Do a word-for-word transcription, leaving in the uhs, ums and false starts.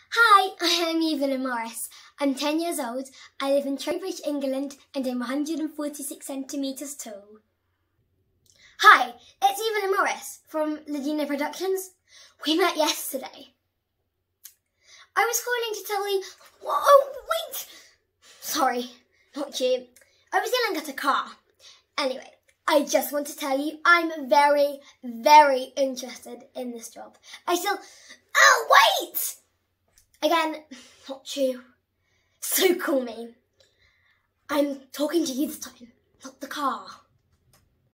Hi, I am Evelyn Morris. I'm ten years old, I live in Trowbridge, England, and I'm one hundred forty-six centimetres tall. Hi, it's Evelyn Morris from Ladina Productions. We met yesterday. I was calling to tell you... Oh, wait! Sorry, not you. I was yelling at a car. Anyway, I just want to tell you I'm very, very interested in this job. I still... Oh, wait! Again, not true. So call me. I'm talking to you this time, not the car.